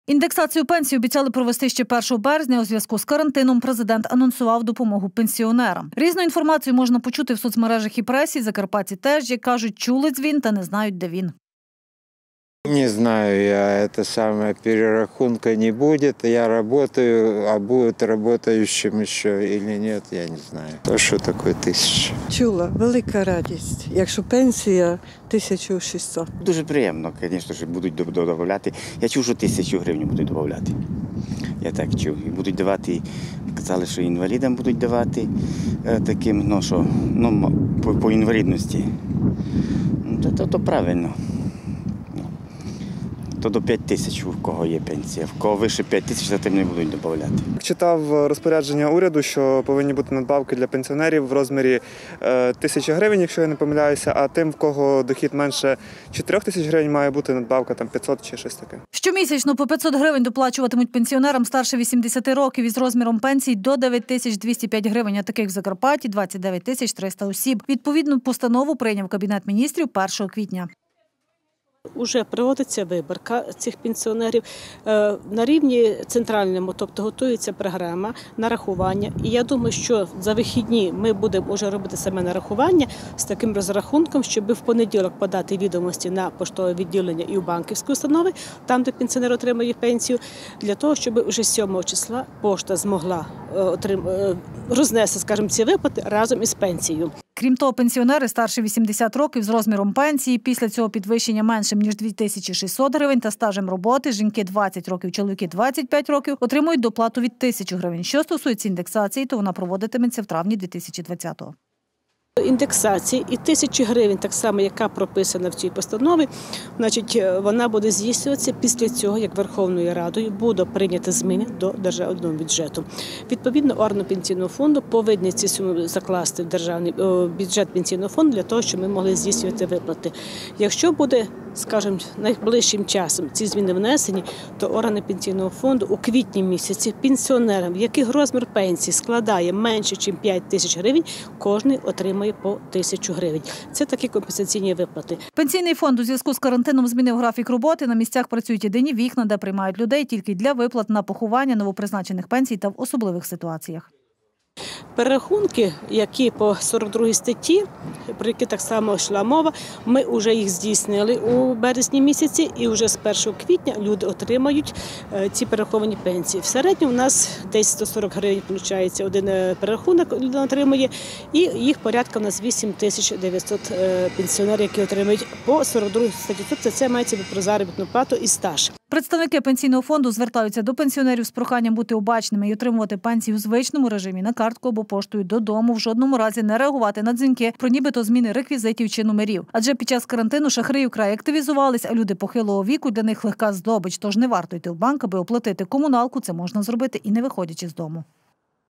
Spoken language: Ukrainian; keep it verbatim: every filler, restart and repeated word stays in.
Індексацію пенсій обіцяли провести ще першого березня. У зв'язку з карантином президент анонсував допомогу пенсіонерам. Різну інформацію можна почути в соцмережах і пресі. Закарпатці теж, як кажуть, чули дзвін та не знають, де він. Не знаю я, это самое, перерахунка не будет. Я работаю, а будет работающим еще или нет, я не знаю. То, що таке тисяча. Чула, велика радість. Якщо пенсія тисяча шістсот. Дуже приємно, звісно, що будуть додавати. Я чув, що тисячу гривень будуть додавати. Я так чув. І будуть давати, казали, що інвалідам будуть давати таким, ну що, ну, по, по інвалідності. Ну, то, то, то правильно. То до п'ять тисяч, у кого є пенсія. В кого вище п'ять тисяч, за тим не будуть додавати. Читав розпорядження уряду, що повинні бути надбавки для пенсіонерів в розмірі тисячі гривень, якщо я не помиляюся, а тим, в кого дохід менше чотирьох тисяч гривень, має бути надбавка там п'ятсот чи щось таке. Щомісячно по п'ятсот гривень доплачуватимуть пенсіонерам старше вісімдесяти років із розміром пенсій до дев'ять тисяч двісті п'ять гривень, а таких в Закарпатті двадцять дев'ять тисяч триста осіб. Відповідну постанову прийняв Кабінет міністрів першого квітня. Уже проводиться виборка цих пенсіонерів на рівні центральному, тобто готується програма нарахування. І я думаю, що за вихідні ми будемо вже робити саме нарахування з таким розрахунком, щоб в понеділок подати відомості на поштове відділення і у банківські установи, там, де пенсіонер отримує пенсію, для того, щоб вже сьомого числа пошта змогла рознести, скажімо, ці виплати разом із пенсією. Крім того, пенсіонери старше вісімдесят років з розміром пенсії після цього підвищення меншим, ніж дві тисячі шістсот гривень та стажем роботи, жінки двадцять років, чоловіки двадцять п'ять років, отримують доплату від тисячі гривень. Що стосується індексації, то вона проводитиметься в травні дві тисячі двадцятого. Індексації і тисячі гривень, так само, яка прописана в цій постанові, значить, вона буде здійснюватися після цього, як Верховною Радою буде прийняти зміни до державного бюджету. Відповідно, органи пенсійного фонду повинні ці суми закласти в державний бюджет пенсійного фонду для того, щоб ми могли здійснювати виплати. Якщо буде, скажімо, найближчим часом ці зміни внесені, то органи пенсійного фонду у квітні місяці пенсіонерам, яких розмір пенсії складає менше, ніж п'ять тисяч гривень, кожен отримає по тисячу гривень. Це такі компенсаційні виплати. Пенсійний фонд у зв'язку з карантином змінив графік роботи. На місцях працюють єдині вікна, де приймають людей тільки для виплат на поховання, новопризначених пенсій та в особливих ситуаціях. Перерахунки, які по сорок другій статті, про які так само йшла мова, ми вже їх здійснили у березні місяці і вже з першого квітня люди отримають ці перераховані пенсії. В середньому у нас десь сто сорок гривень, виходить, один перерахунок людина отримує, і їх порядка у нас вісім тисяч дев'ятсот пенсіонерів, які отримують по сорок другій статті. Тобто це мається про заробітну плату і стаж. Представники пенсійного фонду звертаються до пенсіонерів з проханням бути обачними і отримувати пенсію у звичному режимі на картку або поштою додому, в жодному разі не реагувати на дзвінки про нібито зміни реквізитів чи номерів. Адже під час карантину шахраї вкрай активізувались, а люди похилого віку для них легка здобич. Тож не варто йти в банк, аби оплатити комуналку, це можна зробити і не виходячи з дому.